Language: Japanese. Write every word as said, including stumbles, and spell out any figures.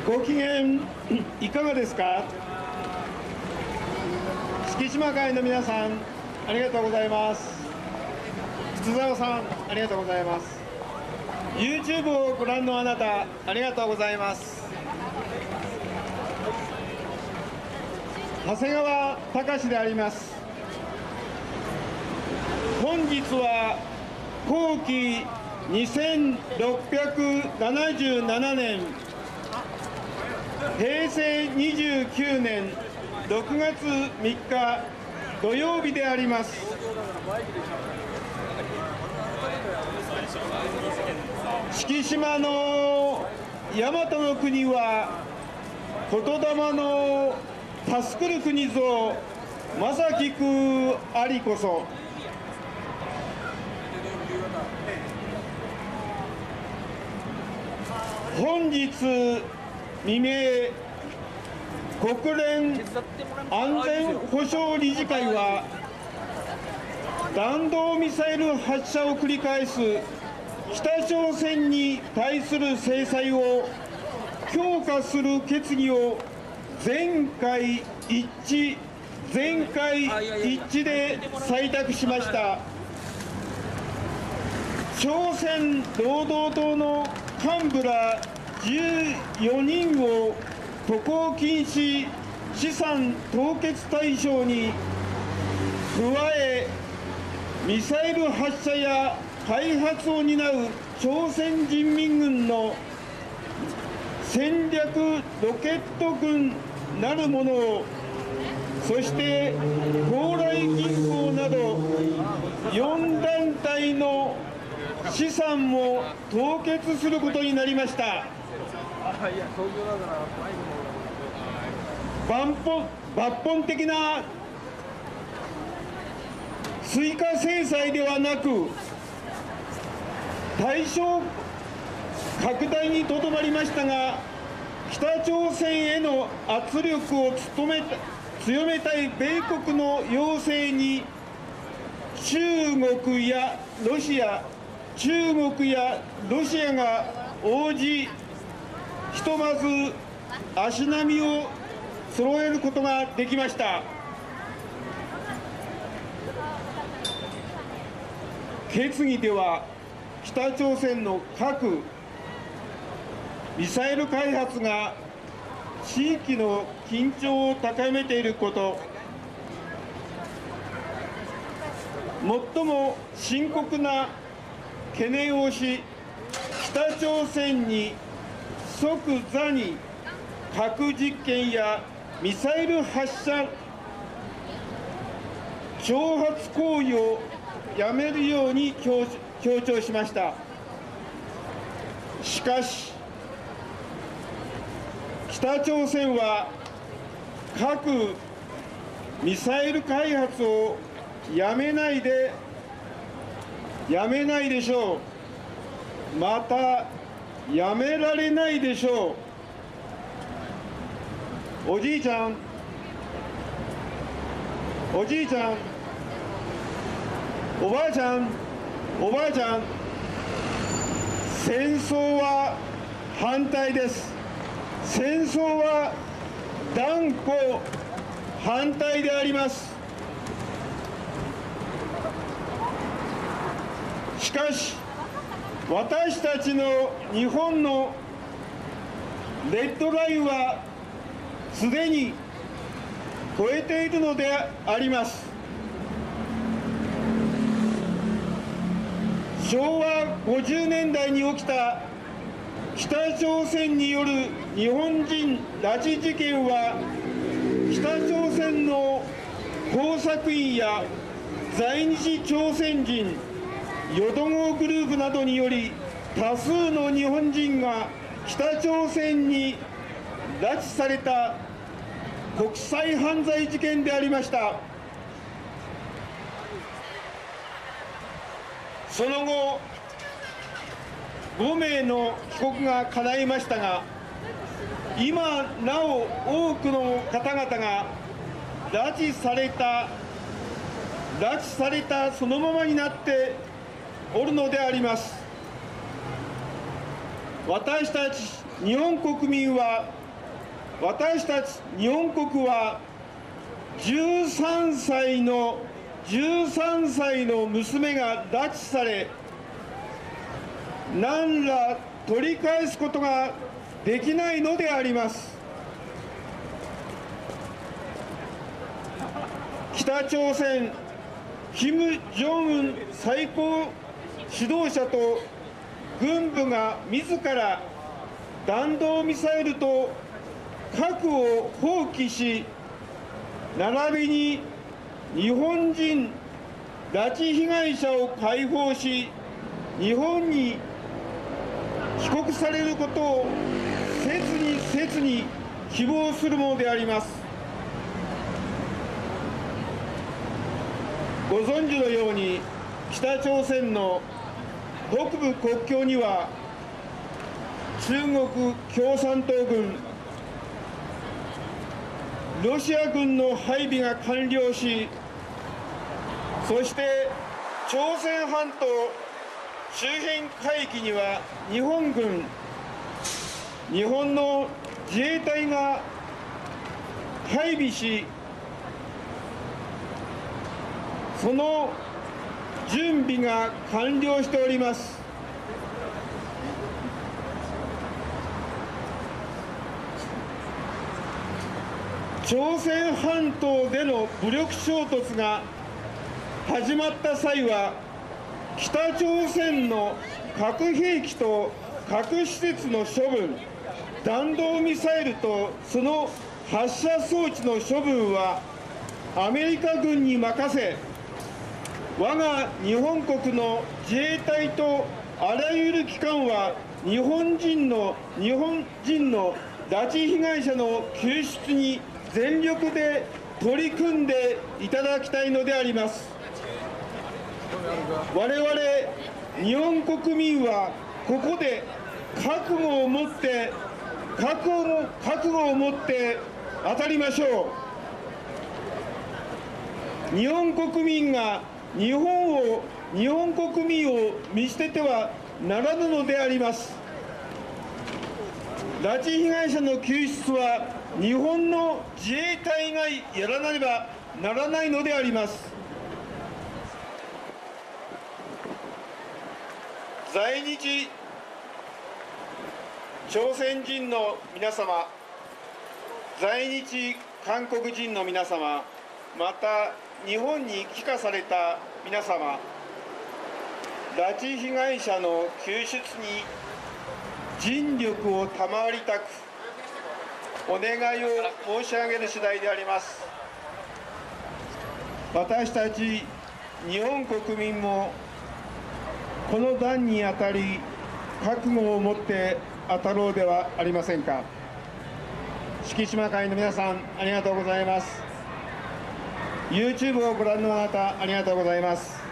ご機嫌いかがですか。月島会の皆さん、ありがとうございます。筒澤さん、ありがとうございます。YouTube をご覧のあなた、ありがとうございます。長谷川隆であります。本日は後期にせんろっぴゃくななじゅうななねん、へいせいにじゅうきゅうねんろくがつみっか土曜日であります。敷島の大和の国は言霊の助くる国ぞ正きくありこそ。本日未明、国連安全保障理事会は弾道ミサイル発射を繰り返す北朝鮮に対する制裁を強化する決議を全会一致全会一致で採択しました。朝鮮労働党の幹部らじゅうよにんを渡航禁止資産凍結対象に加え、ミサイル発射や開発を担う朝鮮人民軍の戦略ロケット軍なるものを、そして高麗銀行などよんだんたいの資産も凍結することになりました。抜本、抜本的な追加制裁ではなく、対象拡大にとどまりましたが、北朝鮮への圧力を努め強めたい米国の要請に中国やロシア、中国やロシアが応じ、ひとまず足並みを揃えることができました。決議では、北朝鮮の核・ミサイル開発が地域の緊張を高めていること、最も深刻な懸念をし、北朝鮮に即座に核実験やミサイル発射、挑発行為をやめるように強調しました。しかし、北朝鮮は核・ミサイル開発をやめないで、やめないでしょう。また、やめられないでしょう。おじいちゃん、おじいちゃん、おばあちゃん、おばあちゃん、戦争は反対です。戦争は断固反対であります。しかし、私たちの日本のレッドラインはすでに超えているのであります。しょうわごじゅうねんだいに起きた北朝鮮による日本人拉致事件は、北朝鮮の工作員や在日朝鮮人、淀号グループなどにより、多数の日本人が北朝鮮に拉致された国際犯罪事件でありました。その後、ごめいの帰国が叶いましたが、今なお多くの方々が拉致された、拉致されたそのままになっておるのであります。私たち日本国民は私たち日本国はじゅうさんさいのじゅうさんさいの娘が拉致され、何ら取り返すことができないのであります。北朝鮮、キム・ジョンウン最高指導者と軍部が自ら弾道ミサイルと核を放棄し、並びに日本人拉致被害者を解放し、日本に帰国されることを切に切に希望するものであります。ご存知のように、北朝鮮の北部国境には中国共産党軍、ロシア軍の配備が完了し、そして朝鮮半島周辺海域には日本軍、日本の自衛隊が配備し、その準備が完了しております。朝鮮半島での武力衝突が始まった際は、北朝鮮の核兵器と核施設の処分、弾道ミサイルとその発射装置の処分はアメリカ軍に任せ、我が日本国の自衛隊とあらゆる機関は日本人の日本人の拉致被害者の救出に全力で取り組んでいただきたいのであります。我々日本国民はここで覚悟を持って覚悟も覚悟を持って当たりましょう。日本国民が日本を日本国民を見捨ててはならぬのであります。拉致被害者の救出は日本の自衛隊がやらなければならないのであります。在日朝鮮人の皆様、在日韓国人の皆様、また日本に帰化された皆様、拉致被害者の救出に尽力を賜りたくお願いを申し上げる次第であります。私たち日本国民もこの断にあたり覚悟を持って当たろうではありませんか。敷島会の皆さん、ありがとうございます。 YouTube をご覧のあなた、ありがとうございます。